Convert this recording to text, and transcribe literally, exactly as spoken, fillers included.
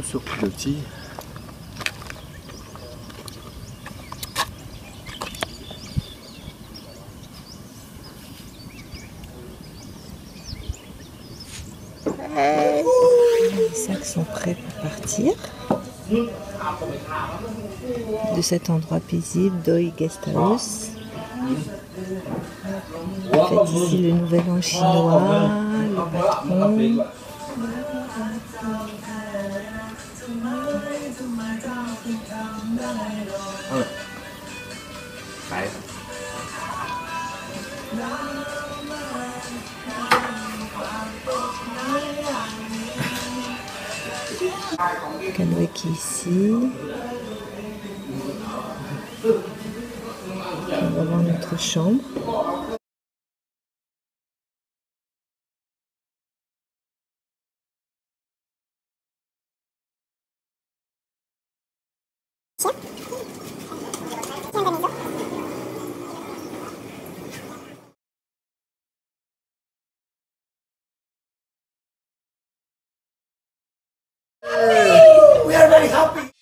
sur pilotis. Les sacs sont prêts pour partir de cet endroit paisible d'Oi Guesthouse. En fait, ici le nouvel an chinois, le patron. Canoë qui est ici. On va voir notre chambre. We are very happy.